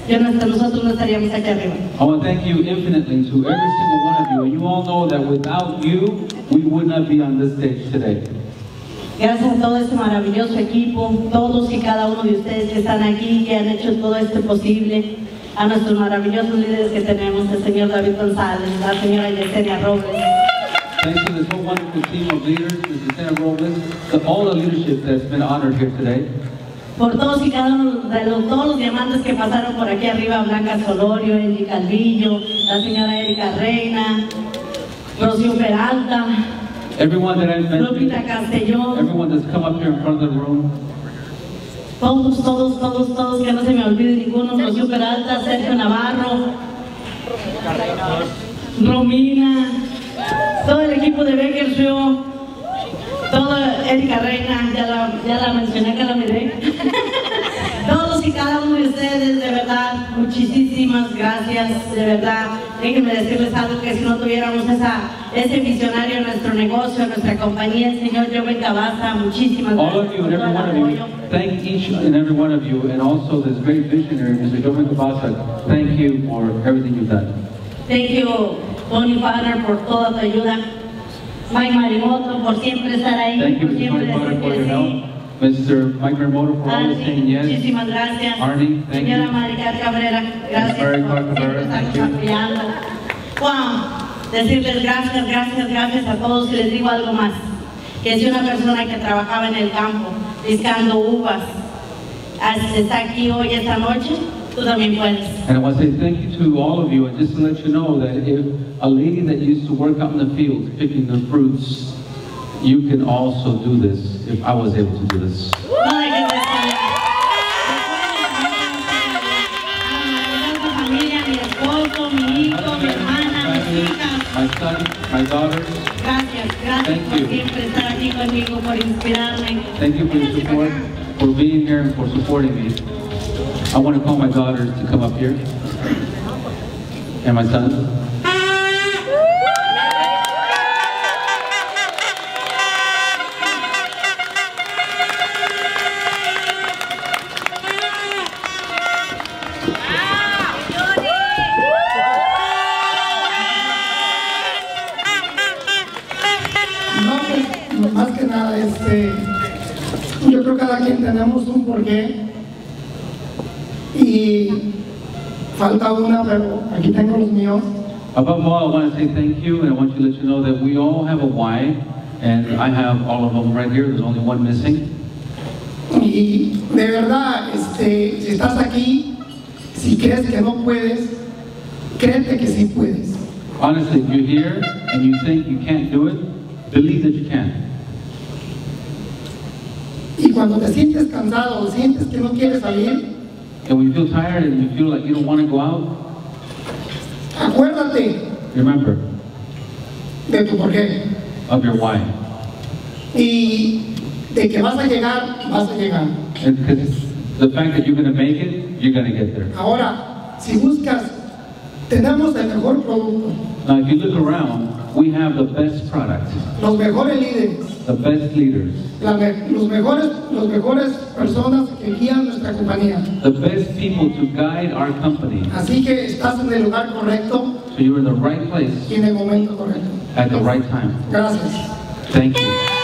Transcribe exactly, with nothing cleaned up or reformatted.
yo no, nosotros no estaríamos aquí arriba. I want to thank you infinitely to every single one of you. And you all know that without you, we would not be on this stage today. Gracias a todo este maravilloso equipo, todos y cada uno de ustedes que están aquí, que han hecho todo esto posible, a nuestros maravillosos líderes que tenemos, el señor David González, la señora Yesenia Robles. Thanks to this whole wonderful team of leaders, Miz Yesenia Robles, to all the leadership that's been honored here today. Por todos y cada uno de los, todos los diamantes que pasaron por aquí arriba, Blanca Solorio, Eli Calvillo, la señora Erika Reina, Rocío Peralta, everyone that I've mentioned, Lupita Castellón, everyone that's come up here in front of the room, todos, todos, todos, todos, que no se me olvide ninguno, Rocío Peralta, Sergio Navarro, Romina, todo el equipo de Bakersfield, todo, Erika Reina, ya la, ya la mencioné, que la miré. Todos y cada uno de ustedes, de verdad, muchísimas gracias, de verdad. Déjenme decirles algo, que si no tuviéramos esa, ese visionario en nuestro negocio, en nuestra compañía, el señor Joven Cabaza, muchísimas gracias. All of you and every one of you, thank each and every one of you, and also this great visionary, Mister Joven Cabaza, thank you for everything you've done. Thank you, Tony Farner, por toda tu ayuda. Mike Marimoto, por siempre estar ahí, thank you, por siempre decir que sí. Mister Mike Marimoto, for always saying yes. Muchísimas gracias. Arnie, thank Señora you. Maricar Cabrera, gracias por siempre estarnos apoyando. Wow, decirles gracias, gracias, gracias a todos, y les digo algo más. Que si una persona que trabajaba en el campo, piscando uvas, está aquí hoy, esta noche, tú también puedes. And I want to say thank you to all of you, and just to let you know that if a lady that used to work out in the field picking the fruits, you can also do this, if I was able to do this. No dejes de estar. Mi familia, mi esposo, mi hijo, mi hermana, mis hijas. My son, my daughters. Gracias, gracias Thank por you. siempre estar aquí conmigo, por inspirarme. Thank you for your support, for being here and for supporting me. I want to call my daughters to come up here, and my son. Más que nada, este, yo creo que cada quien tenemos un porqué y falta una, pero aquí tengo los míos. Above all, I want to say thank you, and I want you to let you know that we all have a why, and I have all of them right here. There's only one missing. Y de verdad, este, si estás aquí, si crees que no puedes, créete que sí puedes. Honestly, if you're here and you think you can't do it, believe that you can. Y cuando te sientes cansado o sientes que no quieres salir, And when you feel tired and you feel like you don't want to go out, acuérdate remember de tu porqué of your why. y de que vas a llegar, vas a llegar. And because the fact that you're going to make it, you're going to get there. Ahora, si buscas, tenemos el mejor producto, Now, if you look around, we have the best product, los mejores líderes, the best leaders, la me- los mejores, los mejores personas que guían nuestra compañía. the best people to guide our company. Así que estás en el lugar correcto So you're in the right place y en el momento correcto. at the right time. Gracias. Thank you.